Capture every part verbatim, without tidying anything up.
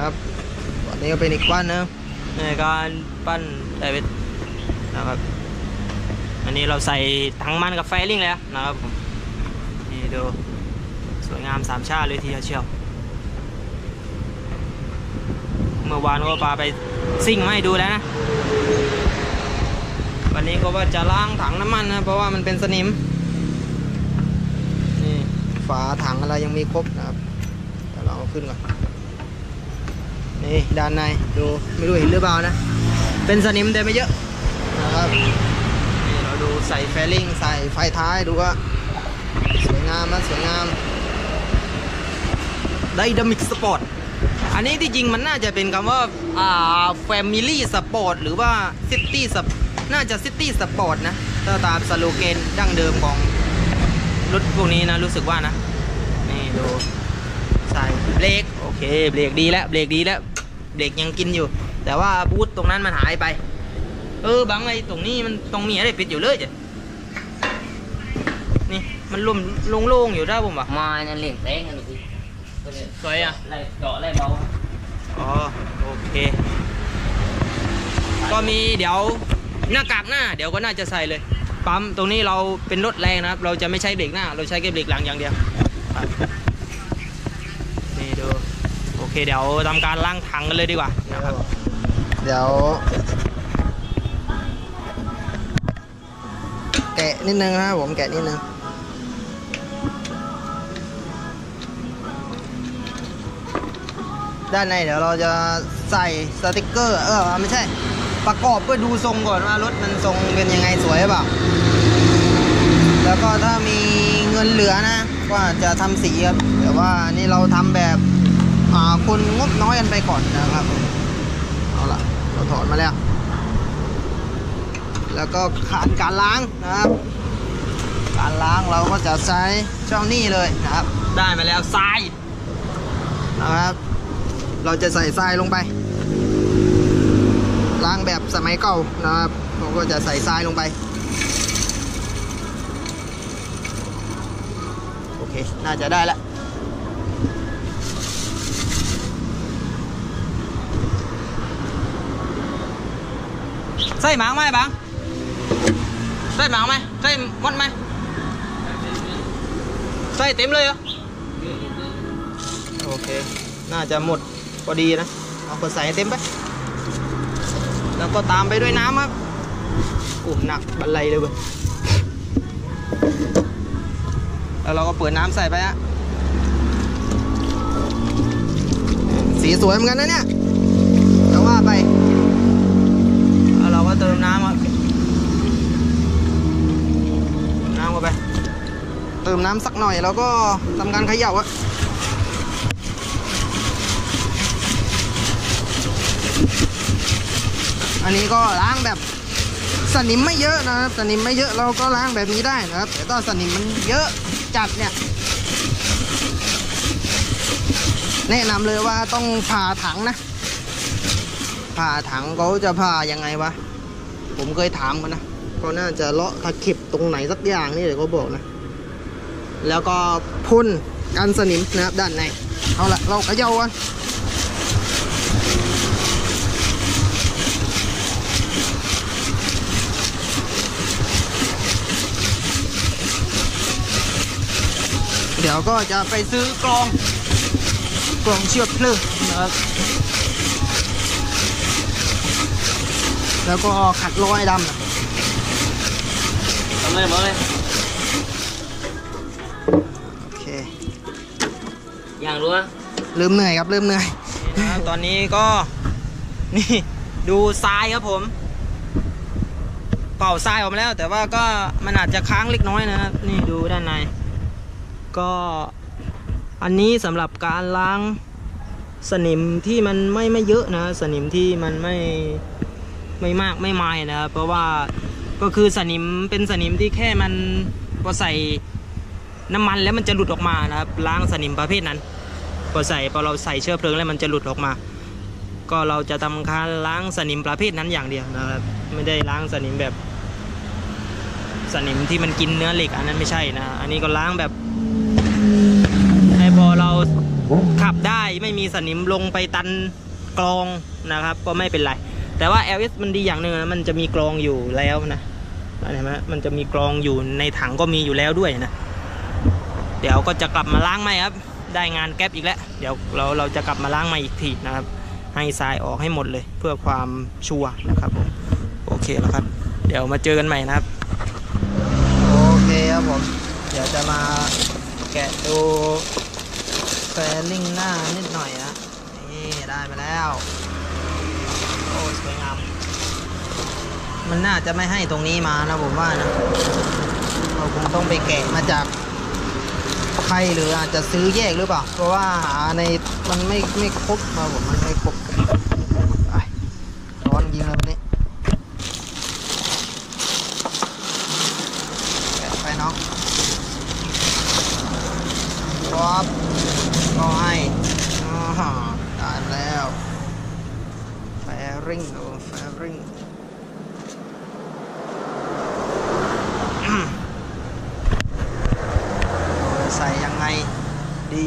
นะครับวันนี้ก็เป็นอีกวันนะในการปั้นไดเวทนะครับอันนี้เราใส่ถังมันกับไฟลิ่งแล้วนะครับผมนี่ดูสวยงามสามชาติเลยทีเดียวเชียวเมื่อวานก็พาไปซิ่งมาให้ดูแล้วนะวันนี้ก็ว่าจะล้างถังน้ำมันนะเพราะว่ามันเป็นสนิมนี่ฝาถังอะไรยังมีครบนะครับแต่เราเอาขึ้นก่อนนี่ด้านในดูไม่รู้เห็นหรือเปล่านะเป็นสนิมแต่ไม่เยอะนะครับนี่เราดูใส่แฟลิงใส่ไฟท้ายดูว่าสวยงามนะสวยงามไดนามิกสปอร์ตอันนี้ที่จริงมันน่าจะเป็นคำว่าอ่า Family Sport หรือว่า City น่าจะ City Sport นะถ้าตามสโลแกนดั้งเดิมของรถพวกนี้นะรู้สึกว่านะนี่ดูใส่เบรกโอเคเบรกดีแล้วเบรกดีแล้วเบรกยังกินอยู่แต่ว่าบูทตรงนั้นมันหายไปเออบางไอ้ตรงนี้มันตรงมีอะไรปิดอยู่เลยจ้ะนี่มันลุ่มโล่งๆอยู่ได้ผมป่ะมานั่นเลี้ยงแตงกันดูสิสวยอ่ะไล่เจาะไล่เบาอ๋อโอเคก็มีเดี๋ยวหน้ากากหน้าเดี๋ยวก็น่าจะใส่เลยปั๊มตรงนี้เราเป็นรถแรงนะครับเราจะไม่ใช้เบรกหน้าเราใช้แค่เบรกหลังอย่างเดียวนี่ดูโอเคเดี๋ยวทำการล้างถังกันเลยดีกว่านะครับเดี๋ยวแกะนิดนึงนะครับผมแกะนิดนึงด้านในเดี๋ยวเราจะใส่สติกเกอร์เออไม่ใช่ประกอบเพื่อดูทรงก่อนว่ารถมันทรงเป็นยังไงสวยหรือเปล่าแล้วก็ถ้ามีเงินเหลือนะก็จะทำสีครับแต่ว่านี่เราทำแบบคนงบน้อยกันไปก่อนนะครับเอาละเราถอดมาแล้วแล้วก็การการล้างนะครับการล้างเราก็จะใช้ช่องนี้เลยนะครับได้มาแล้วทรายนะครับเราจะใส่ทรายลงไปล้างแบบสมัยเก่านะครับเราก็จะใส่ทรายลงไปโอเคน่าจะได้แล้วใส่หมางไหมบังใส่หมางไหมใส่มดไหมใส่เต็มเลยเหรอโอเคน่าจะหมดพอดีนะเอาไปใส่เต็มไปแล้วก็ตามไปด้วยน้ำครับโอ้หนักบันไลเลยเว้ยแล้วเราก็เปิดน้ำใส่ไปฮะสีสวยเหมือนกันนะเนี่ยแต่ว่าไปแล้วเราก็เติมน้ำครับน้ำเข้าไปเติมน้ำสักหน่อยแล้วก็ทำการเขย่าอะอันนี้ก็ล้างแบบสนิมไม่เยอะนะครับสนิมไม่เยอะเราก็ล้างแบบนี้ได้นะครับแต่ถ้าสนิมมันเยอะจัดเนี่ยแนะนำเลยว่าต้องผ่าถังนะผ่าถังเขาจะผ่ายังไงวะผมเคยถามกันนะก็น่าจะเลาะตะเข็บตรงไหนสักอย่างนี่เดี๋ยวเขาบอกนะแล้วก็พ่นกันสนิมนะครับด้านในเอาละเราเขย่ากันเดี๋ยวก็จะไปซื้อกรองกรองเชือกเพลิงนะครับแล้วก็ขัดรอยดำนะทำเลยมาเลยโอเคอย่างรู้นะลืมเหนื่อยครับลืมเหนื่อยตอนนี้ก็นี่ดูทรายครับผมเป่าทรายออกมาแล้วแต่ว่าก็มันอาจจะค้างเล็กน้อยนะครับนี่ดูด้านในก็อันนี้สำหรับการล้างสนิมที่มันไม่ไม่เยอะนะสนิมที่มันไม่ไม่มากไม่มายนะครับเพราะว่าก็คือสนิมเป็นสนิมที่แค่มันพอใส่น้ำมันแล้วมันจะหลุดออกมานะครับล้างสนิมประเภทนั้นพอใส่พอเราใส่เชื้อเพลิงแล้วมันจะหลุดออกมาก็เราจะทำการล้างสนิมประเภทนั้นอย่างเดียวนะครับไม่ได้ล้างสนิมแบบสนิมที่มันกินเนื้อเหล็กอันนั้นไม่ใช่นะอันนี้ก็ล้างแบบให้พอเราขับได้ไม่มีสนิมลงไปตันกรองนะครับก็ไม่เป็นไรแต่ว่า แอล เอส มันดีอย่างหนึ่งนะมันจะมีกรองอยู่แล้วนะเห็นไหมมันจะมีกรองอยู่ในถังก็มีอยู่แล้วด้วยนะเดี๋ยวก็จะกลับมาล้างใหม่ครับได้งานแก๊ปอีกแล้วเดี๋ยวเราเราจะกลับมาล้างใหม่อีกทีนะครับให้ทรายออกให้หมดเลยเพื่อความชัวร์นะครับผมโอเคแล้วครับเดี๋ยวมาเจอกันใหม่นะครับโอเคครับผมเดี๋ยวจะมาแกะดูแฟลิ่งหน้านิดหน่อยนะนี่ได้มาแล้วโอ้สวยงามมันน่าจะไม่ให้ตรงนี้มานะผมว่านะเราคงต้องไปแกะมาจากใครหรืออาจจะซื้อแยกหรือเปล่าเพราะว่าหาในมันไม่ไม่ครบมาผมมันไม่ครบไปร้อนยิงเลยวันนี้แกะไปน้องวับก็ให้ได้แล้วแฟริ่งโอ้แฟริ่งใส่ยังไงดี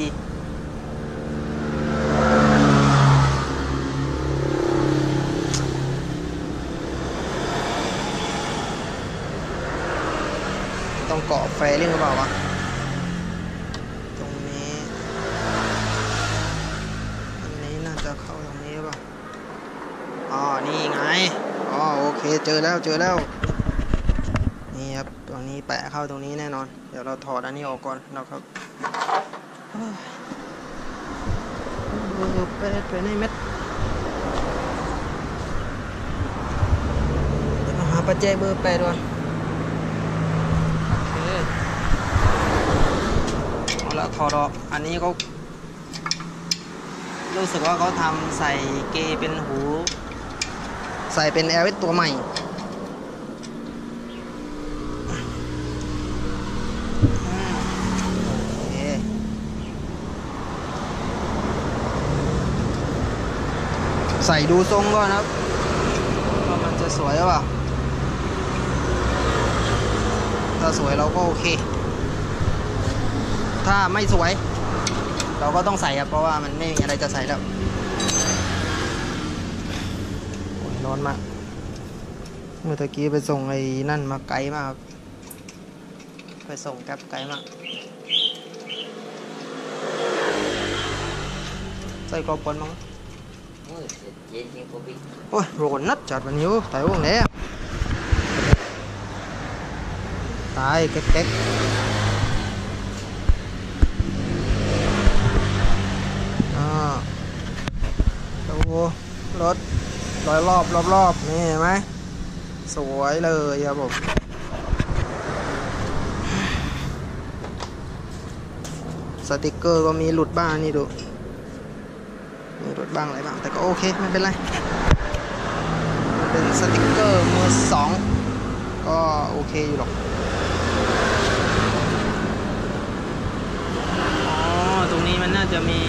ต้องเกาะแฟริ่งหรือเปล่าวะตรงนี้อันนี้น่าจะเข้าตรงนี้หรือเปล่าอ๋อนี่ไงอ๋อโอเคเจอแล้วเจอแล้วนี่ครับตรงนี้แปะเข้าตรงนี้แน่นอนเดี๋ยวเราถอดอันนี้ออกก่อนนะครับเบอร์แปดไปในเม็ดเดี๋ยวมาหาปัจจัยเบอร์แปดก่อนเอาละถอดออกอันนี้เขารู้สึกว่าเขาทำใส่เกเป็นหูใส่เป็น แอล เอส ตัวใหม่ใส่ดูทรงก่อนครับว่ามันจะสวยหรือเปล่าถ้าสวยเราก็โอเคถ้าไม่สวยเราก็ต้องใส่ครับเพราะว่ามันไม่มีอะไรจะใส่แล้วโอ้ยร้อนมากเมื่อตะกี้ไปส่งไอ้นั่นมาไกลมากครับไปส่งแก๊ปไกลมากใส่กรอบปนมั้งโอ้ยโรนนัดจัดวันนี้tại uống nè tại cái cái àดูรถร้อยรอบรอบรอบนี่เห็นไหมสวยเลยครับผมสติกเกอร์ก็มีหลุดบ้างนี่ดูมีหลุดบ้างอะไรบ้างแต่ก็โอเคไม่เป็นไรเป็นสติกเกอร์มือสองก็โอเคอยู่หรอกอ๋อตรงนี้มันน่าจะมี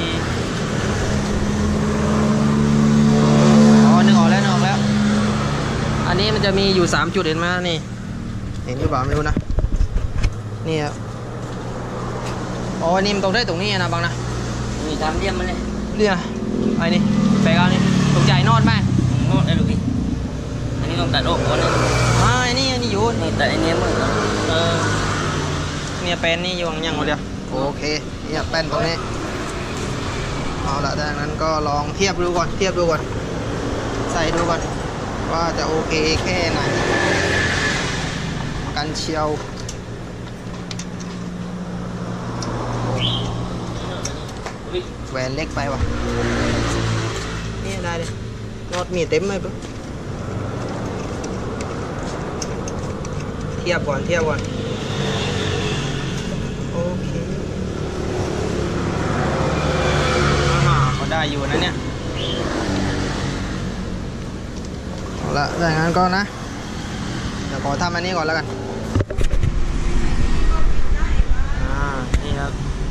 อ๋อนึกออกแล้วนึกออกแล้วอันนี้มันจะมีอยู่สามจุดเห็นไหมนี่เห็นหรือเปล่าไม่รู้นะนี่ครับอ๋อนี่มันตรงได้ตรงนี้นะบางนะมีทำเลี่ยมมันเลยเรียไอ้นี่แปลกเอานี่ตรงใหญ่นอดไหมนอดได้หรือพี่อันนี้ต้องตัดออกก่อนนะอ่าอันนี้อันนี้อยู่นี่ตัดอันนี้มั้งเออเนี่ยแป้นนี่อยู่ยังหมดเดียวโอเคเนี่ยแป้นตรงนี้เอาละดังนั้นก็ลองเทียบดูก่อนเทียบดูก่อนใส่ดูก่อนว่าจะโอเคแค่ไหนกันเชียวแหวนเล็กไปวะนี่ได้เลยนอดมีเต็มเลยปุ๊บเทียบก่อนเทียบก่อนโอเคอ่าก็ได้อยู่นะเนี่ยเอาละดังนั้นก็นะเดี๋ยวขอทำอันนี้ก่อนแล้วกันอ่านี่ครับ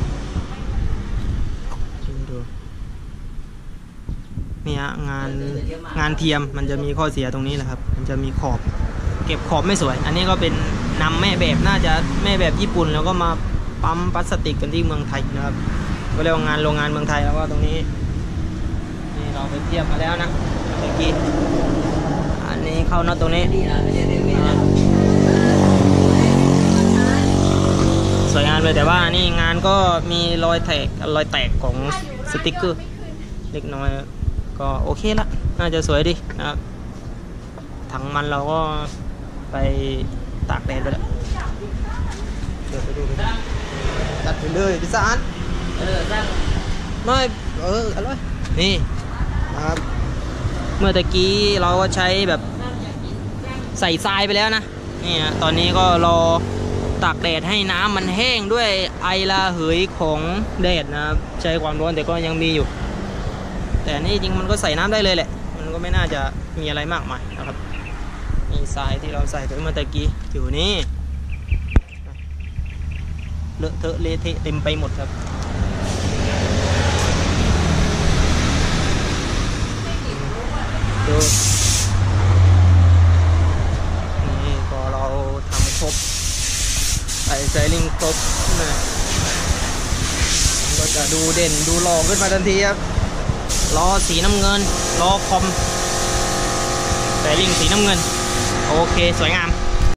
นี่ฮะงานงานเทียมมันจะมีข้อเสียตรงนี้แหละครับมันจะมีขอบเก็บขอบไม่สวยอันนี้ก็เป็นนำแม่แบบน่าจะแม่แบบญี่ปุ่นแล้วก็มาปั๊มพลาสติกกันที่เมืองไทยนะครับก็เรียกว่างานโรงงานเมืองไทยแล้วก็ตรงนี้นี่เราไปเทียบมาแล้วนะเมื่อกี้อันนี้เข้าน็อตตรงนี้สวยงามเลยแต่ว่านี่งานก็มีรอยแตกรอยแตกของสติกเกอร์เล็กน้อยก็โอเคละน่าจะสวยดีนะครับถังมันเราก็ไปตากแดดไปแล้วเดี๋ยวไปดูกันตัดไปเลยพิซซ่าอันเออตั้งไม่เอออร่อยนี่นะครับเมื่อตะกี้เราก็ใช้แบบใส่ทรายไปแล้วนะนี่ฮะตอนนี้ก็รอตากแดดให้น้ำมันแห้งด้วยไอระเหยของแดดนะครับใช้ความร้อนแต่ก็ยังมีอยู่ แต่นี่จริงมันก็ใส่น้ำได้เลยแหละมันก็ไม่น่าจะมีอะไรมากมายนะครับมีทรายที่เราใส่ไปเมื่อตะกี้อยู่นี่เลอะเทอะเละเทะเต็มไปหมดครับดูนี่พอเราทำครบใส่ไซลิงครบนะก็จะดูเด่นดูหล่อขึ้นมาทันทีครับล้อสีน้ำเงินล้อคอมไซลิงสีน้ำเงินโอเคสวยงาม